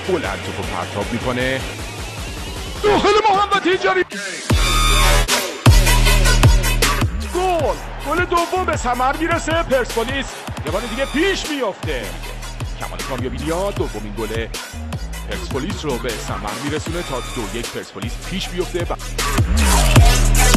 بلند توپو پرتاب میکنه داخل محمد هیجری. گل دوم به ثمر میرسه. پرسپولیس یه بار دیگه پیش میافته. کمال کامیابی‌نیا دومین گل پرسپولیس رو به ثمر میرسونه تا 2-1 پرسپولیس پیش بیفته.